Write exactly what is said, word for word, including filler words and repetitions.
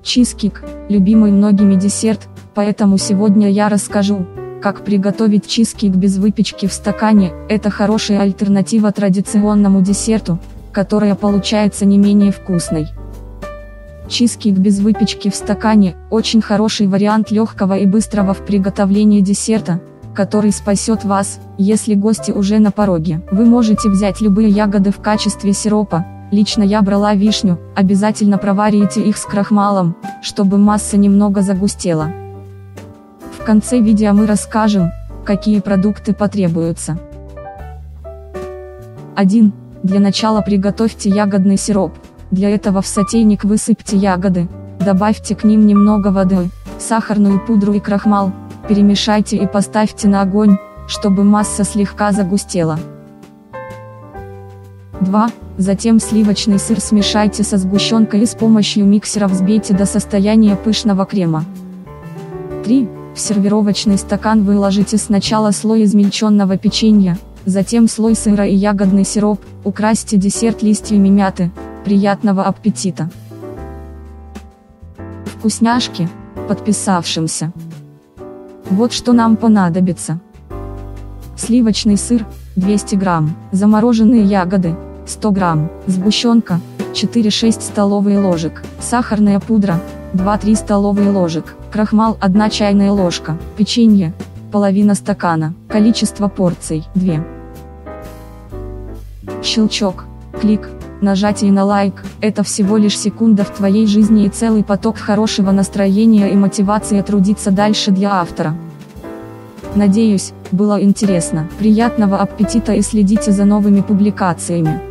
Чизкейк – любимый многими десерт, поэтому сегодня я расскажу, как приготовить чизкейк без выпечки в стакане. Это хорошая альтернатива традиционному десерту, которая получается не менее вкусной. Чизкейк без выпечки в стакане – очень хороший вариант легкого и быстрого в приготовлении десерта, который спасет вас, если гости уже на пороге. Вы можете взять любые ягоды в качестве сиропа. Лично я брала вишню, обязательно проварите их с крахмалом, чтобы масса немного загустела. В конце видео мы расскажем, какие продукты потребуются. один. Для начала приготовьте ягодный сироп. Для этого в сотейник высыпьте ягоды, добавьте к ним немного воды, сахарную пудру и крахмал, перемешайте и поставьте на огонь, чтобы масса слегка загустела. два. Затем сливочный сыр смешайте со сгущенкой и с помощью миксера взбейте до состояния пышного крема. три. В сервировочный стакан выложите сначала слой измельченного печенья, затем слой сыра и ягодный сироп, украсьте десерт листьями мяты. Приятного аппетита! Вкусняшки, подписавшимся. Вот что нам понадобится. Сливочный сыр, двести грамм, замороженные ягоды, сто грамм, сгущенка, четыре-шесть столовые ложек, сахарная пудра, два-три столовые ложек, крахмал одна чайная ложка, печенье, половина стакана, количество порций, две. Щелчок, клик, нажатие на лайк – это всего лишь секунда в твоей жизни и целый поток хорошего настроения и мотивации трудиться дальше для автора. Надеюсь, было интересно. Приятного аппетита и следите за новыми публикациями.